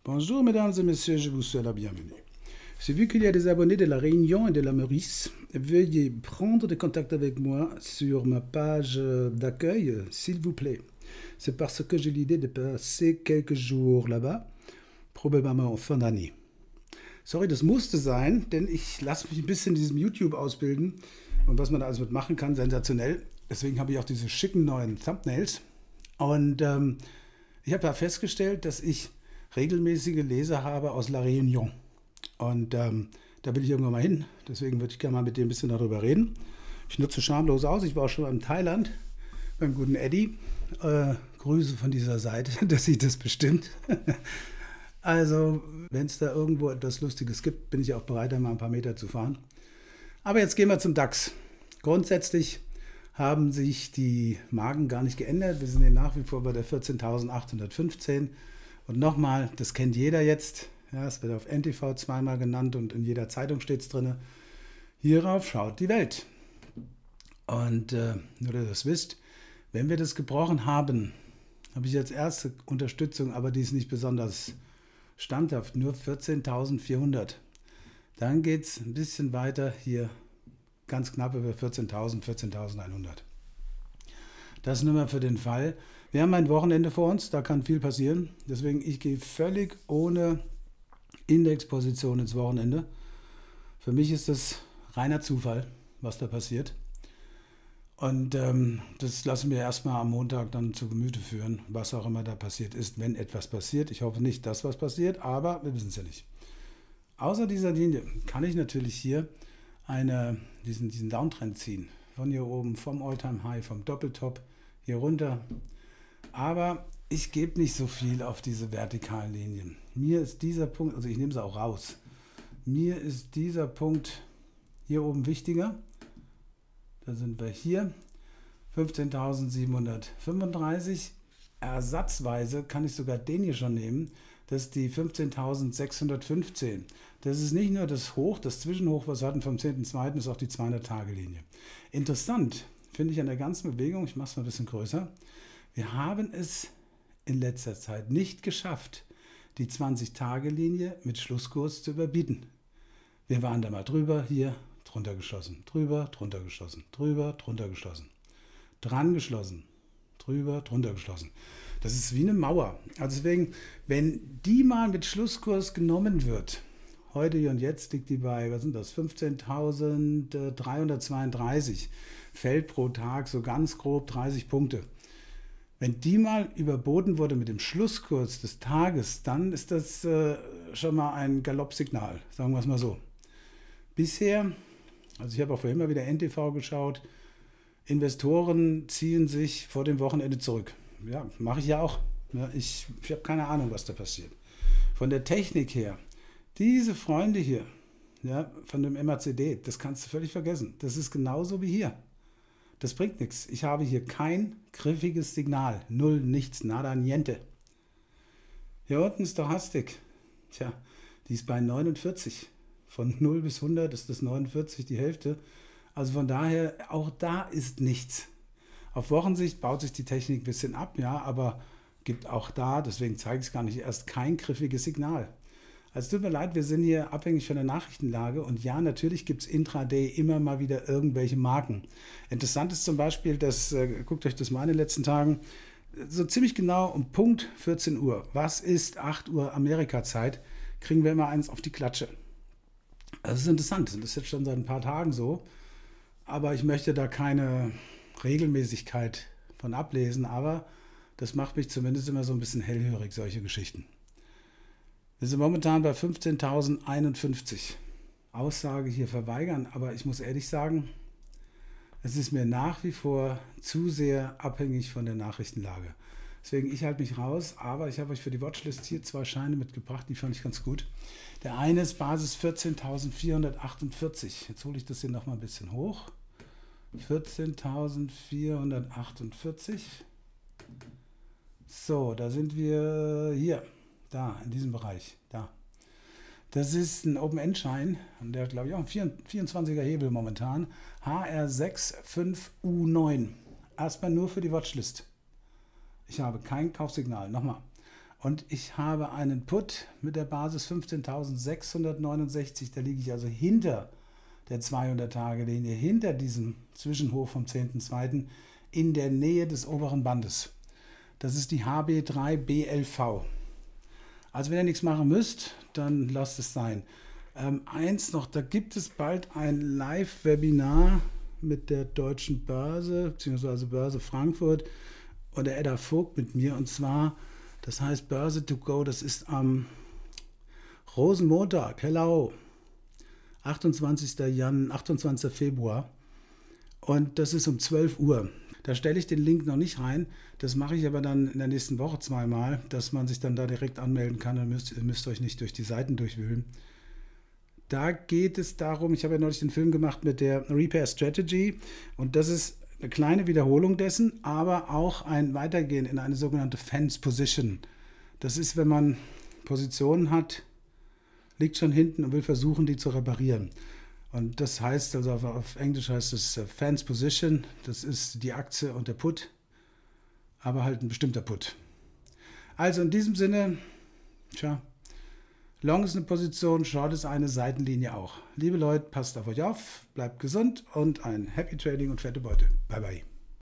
Bonjour mesdames et messieurs, je vous souhaite la bienvenue. J'ai vu qu'il y a des abonnés de La Réunion et de la Maurice. Veuillez prendre des contacts avec moi sur ma page d'accueil, s'il vous plaît. C'est parce que j'ai l'idée de passer quelques jours là-bas, probablement en fin d'année. Sorry, das musste sein, denn ich lasse mich ein bisschen in diesem YouTube ausbilden und was man da alles mitmachen kann, sensationell. Deswegen habe ich auch diese schicken neuen Thumbnails. Und ich habe da festgestellt, dass ich regelmäßige Leser habe aus La Réunion. Und da will ich irgendwann mal hin. Deswegen würde ich gerne mal mit dir ein bisschen darüber reden. Ich nutze schamlos aus. Ich war auch schon mal in Thailand beim guten Eddie. Grüße von dieser Seite, der sieht das bestimmt. Also, wenn es da irgendwo etwas Lustiges gibt, bin ich auch bereit, da mal ein paar Meter zu fahren. Aber jetzt gehen wir zum DAX. Grundsätzlich haben sich die Marken gar nicht geändert. Wir sind hier nach wie vor bei der 14.815. Und nochmal, das kennt jeder jetzt. Ja, es wird auf NTV zweimal genannt und in jeder Zeitung steht es drin. Hierauf schaut die Welt. Und nur, dass ihr das wisst, wenn wir das gebrochen haben, habe ich als erste Unterstützung, aber die ist nicht besonders standhaft, nur 14.400. Dann geht es ein bisschen weiter hier, ganz knapp über 14.000, 14.100. Das nur mal für den Fall. Wir haben ein Wochenende vor uns, da kann viel passieren. Deswegen, ich gehe völlig ohne Indexposition ins Wochenende. Für mich ist das reiner Zufall, was da passiert. Und das lassen wir erstmal am Montag dann zu Gemüte führen, was auch immer da passiert ist, wenn etwas passiert. Ich hoffe nicht, dass was passiert, aber wir wissen es ja nicht. Außer dieser Linie kann ich natürlich hier diesen Downtrend ziehen. Von hier oben, vom All-Time High, vom Doppeltop, hier runter. Aber ich gebe nicht so viel auf diese vertikalen Linien. Mir ist dieser Punkt, also ich nehme es auch raus, mir ist dieser Punkt hier oben wichtiger. Da sind wir hier, 15.735. Ersatzweise kann ich sogar den hier schon nehmen. Das ist die 15.615. Das ist nicht nur das Hoch, das Zwischenhoch, was wir hatten vom 10.2., ist auch die 200-Tage-Linie. Interessant finde ich an der ganzen Bewegung, ich mache es mal ein bisschen größer, wir haben es in letzter Zeit nicht geschafft, die 20-Tage-Linie mit Schlusskurs zu überbieten. Wir waren da mal drüber, hier, drunter geschlossen, drüber, drunter geschlossen, drüber, drunter geschlossen, dran geschlossen, drüber, drunter geschlossen. Das ist wie eine Mauer. Also deswegen, wenn die mal mit Schlusskurs genommen wird, heute hier und jetzt liegt die bei, was sind das, 15.332, fällt pro Tag so ganz grob 30 Punkte. Wenn die mal überboten wurde mit dem Schlusskurs des Tages, dann ist das schon mal ein Galoppsignal, sagen wir es mal so. Bisher, also ich habe auch vorhin mal wieder NTV geschaut, Investoren ziehen sich vor dem Wochenende zurück. Ja, mache ich ja auch. Ja, ich habe keine Ahnung, was da passiert. Von der Technik her, diese Freunde hier, ja, von dem MACD, das kannst du völlig vergessen. Das ist genauso wie hier. Das bringt nichts. Ich habe hier kein griffiges Signal. Null, nichts, nada, niente. Hier unten ist Stochastik. Tja, die ist bei 49. Von 0 bis 100 ist das 49, die Hälfte. Also von daher, auch da ist nichts. Auf Wochensicht baut sich die Technik ein bisschen ab, ja, aber gibt auch da, deswegen zeige ich es gar nicht erst, kein griffiges Signal. Also tut mir leid, wir sind hier abhängig von der Nachrichtenlage und ja, natürlich gibt es intraday immer mal wieder irgendwelche Marken. Interessant ist zum Beispiel, guckt euch das mal in den letzten Tagen, so ziemlich genau um Punkt 14 Uhr, was ist 8 Uhr Amerika-Zeit, kriegen wir immer eins auf die Klatsche. Das ist interessant, das ist jetzt schon seit ein paar Tagen so, aber ich möchte da keine Regelmäßigkeit von ablesen, aber das macht mich zumindest immer so ein bisschen hellhörig, solche Geschichten. Wir sind momentan bei 15.051. Aussage hier verweigern, aber ich muss ehrlich sagen, es ist mir nach wie vor zu sehr abhängig von der Nachrichtenlage. Deswegen, ich halte mich raus, aber ich habe euch für die Watchlist hier 2 Scheine mitgebracht, die fand ich ganz gut. Der eine ist Basis 14.448. Jetzt hole ich das hier nochmal ein bisschen hoch. 14.448. So, da sind wir hier. Da, in diesem Bereich, da. Das ist ein Open-End-Schein, und der hat, glaube ich, auch einen 24er Hebel momentan. HR65U9. Erstmal nur für die Watchlist. Ich habe kein Kaufsignal, nochmal. Und ich habe einen Put mit der Basis 15.669. Da liege ich also hinter der 200-Tage-Linie, hinter diesem Zwischenhoch vom 10.2. in der Nähe des oberen Bandes. Das ist die HB3BLV. Also wenn ihr nichts machen müsst, dann lasst es sein. Eins noch, da gibt es bald ein Live-Webinar mit der Deutschen Börse, beziehungsweise Börse Frankfurt und der Edda Vogt mit mir. Und zwar, das heißt Börse to go, das ist am Rosenmontag, hello, 28. Februar. Und das ist um 12 Uhr. Da stelle ich den Link noch nicht rein. Das mache ich aber dann in der nächsten Woche zweimal, dass man sich dann da direkt anmelden kann. Dann müsst euch nicht durch die Seiten durchwühlen. Da geht es darum, ich habe ja neulich den Film gemacht mit der Repair Strategy und das ist eine kleine Wiederholung dessen, aber auch ein Weitergehen in eine sogenannte Fence Position. Das ist, wenn man Positionen hat, liegt schon hinten und will versuchen, die zu reparieren. Und das heißt, also auf Englisch heißt es Fence Position, das ist die Aktie und der Put, aber halt ein bestimmter Put. Also in diesem Sinne, tja, Long ist eine Position, Short ist eine Seitenlinie auch. Liebe Leute, passt auf euch auf, bleibt gesund und ein Happy Trading und fette Beute. Bye bye.